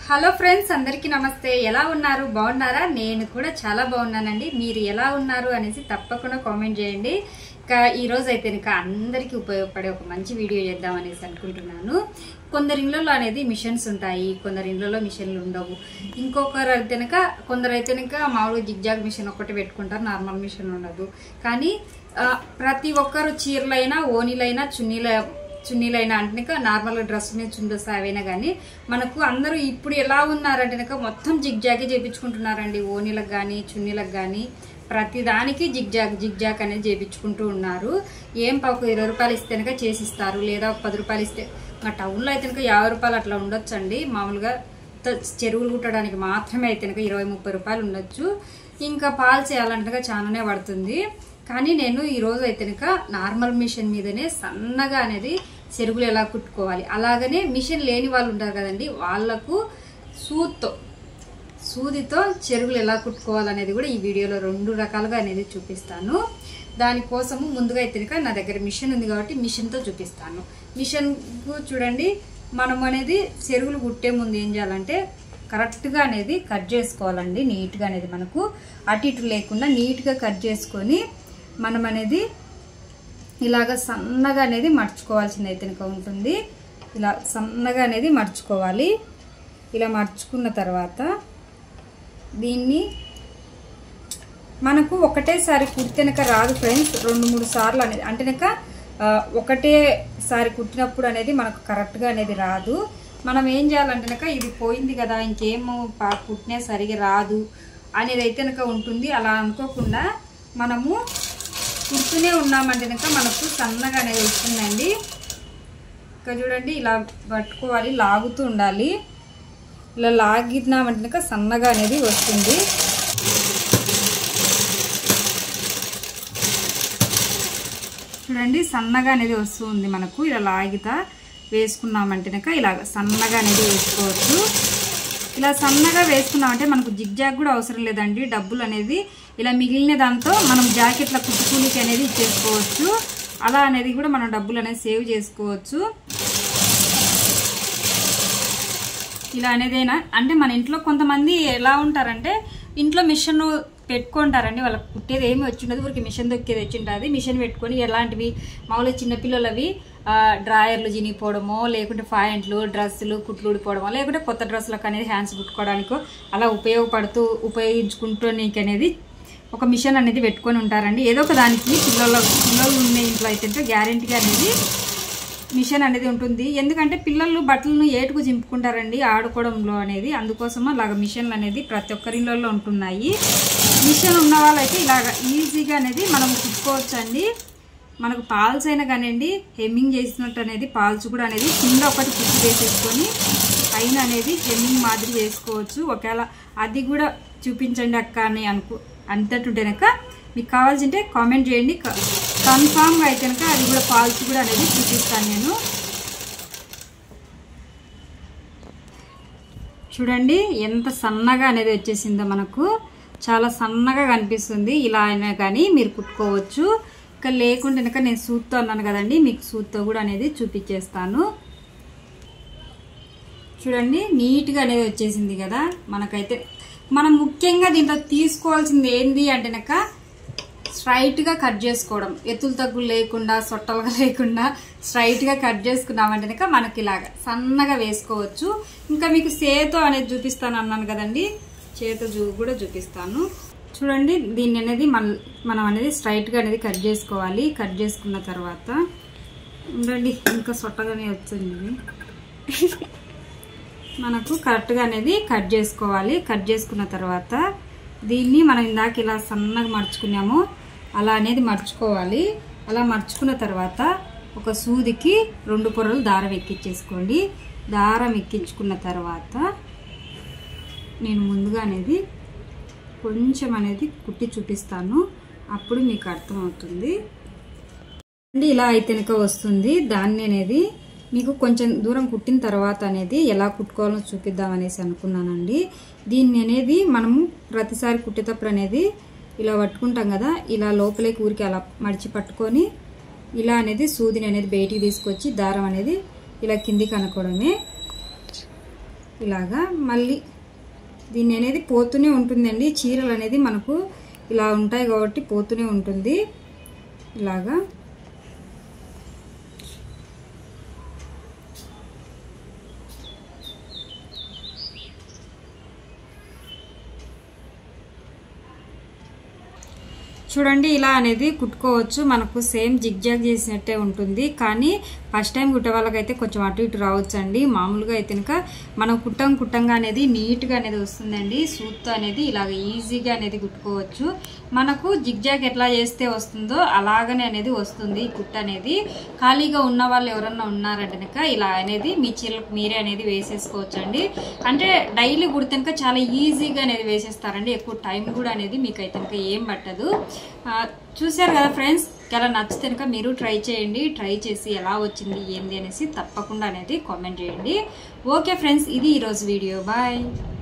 Hello friends, అందరికీ నమస్తే. ఎలా ఉన్నారు? బాగున్నారా? నేను కూడా చాలా బాగున్నానండి. మీరు ఎలా ఉన్నారు అనేసి తప్పకుండా కామెంట్ చేయండి. ఈ రోజు అయితే అందరికీ ఉపయోగపడే ఒక మంచి వీడియో చేద్దాం అనేసి అనుకుంటున్నాను. కొందరి ఇళ్లలో అనేది మిషన్స్ ఉంటాయి, కొందరి ఇళ్లలో మిషన్లు ఉండవు. ఇంకొకరు అయితే కొందరు అయితే మామూలుగా జిగ్జాగ్ మిషన్ ఒకటి పెట్టుకుంటారు, నార్మల్ మిషన్ ఉండదు. కానీ ప్రతి ఒక్కరు చీరలైనా, ఓనీలైనా, చున్నీలైనా అంటే నార్మల్ డ్రెస్ మీద చుండొస్తా అవైనా కానీ మనకు అందరూ ఇప్పుడు ఎలా ఉన్నారంటే మొత్తం జిగ్జాగే చేయించుకుంటున్నారండి. ఓనీలకు కానీ చున్నీలకు కానీ ప్రతి దానికి జిగ్జాగ్ అనేది చేయించుకుంటూ ఉన్నారు. ఏం ఒక 20 రూపాయలు ఇస్తే చేసిస్తారు, లేదా ఒక 10 రూపాయలు ఇస్తే. మా టౌన్లో అయితే 50 రూపాయలు అట్లా ఉండొచ్చండి. మామూలుగా చెరువులు కుట్టడానికి మాత్రమే అయితే 20-30 రూపాయలు ఉండొచ్చు. ఇంకా పాలు చేయాలంటే చాలానే పడుతుంది. కానీ నేను ఈరోజు అయితే నార్మల్ మిషన్ మీదనే సన్నగా అనేది చెరుగులు ఎలా కుట్టుకోవాలి, అలాగనే మిషన్ లేని వాళ్ళు ఉంటారు కదండి, వాళ్లకు సూదితో చెరుగులు ఎలా కుట్టుకోవాలనేది కూడా ఈ వీడియోలో 2 రకాలుగా అనేది చూపిస్తాను. దానికోసము ముందుగా అయితే నా దగ్గర మిషన్ ఉంది కాబట్టి మిషన్తో చూపిస్తాను. మిషన్ చూడండి, మనం అనేది చెరుగులు కుట్టే ముందు ఏం చేయాలంటే కరెక్ట్గా అనేది కట్ చేసుకోవాలండి. నీట్గా అనేది మనకు అటు ఇటు లేకుండా నీట్గా కట్ చేసుకొని మనం అనేది ఇలాగ సన్నగా అనేది మర్చుకోవాల్సింది అయితే ఉంటుంది. ఇలా సన్నగా అనేది మర్చుకోవాలి. ఇలా మర్చుకున్న తర్వాత దీన్ని మనకు ఒకటేసారి కుట్టినక రాదు ఫ్రెండ్స్, 2-3 సార్లు అనేది అంటే ఒకటేసారి కుట్టినప్పుడు అనేది మనకు కరెక్ట్గా అనేది రాదు. మనం ఏం చేయాలంటే ఇది పోయింది కదా, ఇంకేమో కుట్టినా సరిగా రాదు అనేది అయితే ఉంటుంది. అలా అనుకోకుండా మనము కుడుతూనే ఉన్నామంటే మనకు సన్నగా అనేది వస్తుందండి. ఇంకా చూడండి, ఇలా పట్టుకోవాలి, లాగుతూ ఉండాలి. ఇలా లాగినామంటే సన్నగా అనేది వస్తుంది. చూడండి, సన్నగా అనేది వస్తుంది మనకు. ఇలా లాగితా వేసుకున్నామంటే ఇలాగ సన్నగా అనేది వేసుకోవచ్చు. ఇలా సన్నగా వేసుకున్నామంటే మనకు జిగ్జాగ్ కూడా అవసరం లేదండి. డబ్బులు అనేది ఇలా మిగిలిన దాంతో మనం జాకెట్ల కుట్టుకూలికి అనేది ఇచ్చేసుకోవచ్చు. అలా అనేది కూడా మనం డబ్బులు అనేది సేవ్ చేసుకోవచ్చు. ఇలా అనేదైనా అంటే మన ఇంట్లో కొంతమంది ఎలా ఉంటారంటే ఇంట్లో మిషన్ పెట్టుకుంటారండి, వాళ్ళకి కుట్టేది ఏమి వచ్చిండదు, ఊరికి మిషన్ దొక్కేది వచ్చింటుంది. మిషన్ పెట్టుకొని ఎలాంటివి మామూలుగా చిన్నపిల్లలవి డ్రాయర్లు చినిగిపోవడమో, లేకుంటే ప్యాంట్లు డ్రెస్సులు కుట్లు ఊడిపోవడమో, లేకుంటే కొత్త డ్రెస్సులకు అనేది హ్యాండ్స్ కుట్టుకోవడానికో అలా ఉపయోగించుకుంటూ నీకు అనేది ఒక మిషన్ అనేది పెట్టుకొని ఉంటారండి. ఏదో ఒక దానికి పిల్లలు ఉన్న ఇంట్లో అయితే గ్యారెంటీగా అనేది మిషన్ అనేది ఉంటుంది. ఎందుకంటే పిల్లలు బట్టలను ఏటుకు చింపుకుంటారండి ఆడుకోవడంలో అనేది. అందుకోసం అలాగ మిషన్లు అనేది ప్రతి ఒక్కరి ఇళ్ళల్లో ఉంటున్నాయి. మిషన్ ఉన్న వాళ్ళైతే ఇలాగ ఈజీగా అనేది మనం కుట్టుకోవచ్చు అండి. మనకు పాల్స్ అయినా కానివ్వండి, హెమ్మింగ్ చేసినట్టు అనేది పాల్స్ కూడా అనేది కింద ఒకటి కుట్టి వేసేసుకొని పైన అనేది హెమ్మింగ్ మాదిరి వేసుకోవచ్చు. ఒకవేళ అది కూడా చూపించండి అక్క అని అంతటుంటేనక మీకు కావాల్సింటే కామెంట్ చేయండి. కన్ఫామ్గా అయితే అది కూడా పాల్స్ కూడా అనేది చూపిస్తాను నేను. చూడండి ఎంత సన్నగా అనేది వచ్చేసిందో, మనకు చాలా సన్నగా కనిపిస్తుంది. ఇలా అయినా కానీ మీరు కుట్టుకోవచ్చు. ఇంకా లేకుంటే నేను సూత్తో అన్నాను కదండి, మీకు సూత్తో కూడా అనేది చూపించేస్తాను. చూడండి, నీట్గా అనేది వచ్చేసింది కదా. మనకైతే మనం ముఖ్యంగా దీంట్లో తీసుకోవాల్సింది ఏంది అంటే స్ట్రైట్గా కట్ చేసుకోవడం, ఎత్తులు తగ్గులు లేకుండా సొట్టలుగా లేకుండా స్ట్రైట్గా కట్ చేసుకున్నామంటే మనకి ఇలాగా సన్నగా వేసుకోవచ్చు. ఇంకా మీకు చేతో అనేది చూపిస్తాను అన్నాను కదండి, చేతో కూడా చూపిస్తాను. చూడండి, దీన్ని అనేది మనం అనేది స్ట్రైట్గా అనేది కట్ చేసుకోవాలి. కట్ చేసుకున్న తర్వాత ఉండండి, ఇంకా సొట్టగానే వచ్చింది. మనకు కరెక్ట్గా అనేది కట్ చేసుకోవాలి. కట్ చేసుకున్న తర్వాత దీన్ని మనం ఇందాక ఇలా సన్నగా మర్చుకున్నాము అలా అనేది మర్చుకోవాలి. అలా మర్చుకున్న తర్వాత ఒక సూదికి 2 పొరలు దారం ఎక్కించేసుకోండి. దారం ఎక్కించుకున్న తర్వాత నేను ముందుగా అనేది కొంచెం అనేది కుట్టి చూపిస్తాను, అప్పుడు మీకు అర్థమవుతుంది. ఇలా అయితే వస్తుంది. దాన్ని అనేది మీకు కొంచెం దూరం కుట్టిన తర్వాత అనేది ఎలా కుట్టుకోవాలో చూపిద్దామనేసి అనుకున్నానండి. దీన్ని అనేది మనము ప్రతిసారి కుట్టేటప్పుడు అనేది ఇలా పట్టుకుంటాం కదా, ఇలా లోపలికి ఊరికి అలా మడిచి పట్టుకొని ఇలా అనేది సూదిని అనేది బయటికి తీసుకొచ్చి దారం అనేది ఇలా కిందికి అనుకోవడమే. ఇలాగా మళ్ళీ దీన్ని అనేది పోతూనే ఉంటుందండి. చీరలు అనేది మనకు ఇలా ఉంటాయి కాబట్టి పోతూనే ఉంటుంది. ఇలాగా చూడండి, ఇలా అనేది కుట్టుకోవచ్చు. మనకు సేమ్ జిగ్జాగ్ చేసినట్టే ఉంటుంది. కానీ ఫస్ట్ టైం కుట్టే వాళ్ళకైతే కొంచెం అటు ఇటు రావచ్చు అండి. మామూలుగా అయితే కనుక మనం కుట్టంగా అనేది నీట్గా అనేది వస్తుందండి. సూత్తో అనేది ఇలాగ ఈజీగా అనేది కుట్టుకోవచ్చు. మనకు జిగ్జాగ్ ఎట్లా చేస్తే వస్తుందో అలాగనే అనేది వస్తుంది ఈ కుట్ట అనేది. ఖాళీగా ఉన్న వాళ్ళు ఎవరన్నా ఉన్నారంటే కనుక ఇలా అనేది మీ చీరలకు మీరే అనేది వేసేసుకోవచ్చు అండి. అంటే డైలీ కుడితే కనుక చాలా ఈజీగా అనేది వేసేస్తారండి. ఎక్కువ టైం కూడా అనేది మీకు అయితే కనుక ఏం పట్టదు. చూసారు కదా ఫ్రెండ్స్, ఇలా నచ్చితే కనుక మీరు ట్రై చేయండి. ట్రై చేసి ఎలా వచ్చింది ఏంది అనేసి తప్పకుండా అనేది కామెంట్ చేయండి. ఓకే ఫ్రెండ్స్, ఇది ఈరోజు వీడియో. బాయ్.